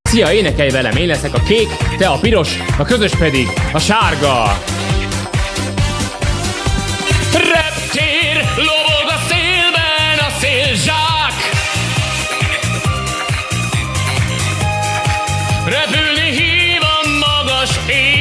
Szia, énekelj velem, én leszek a kék, te a piros, a közös pedig a sárga. Reptér, lobog a szélben a szélzsák. Repülni hív a magas ég.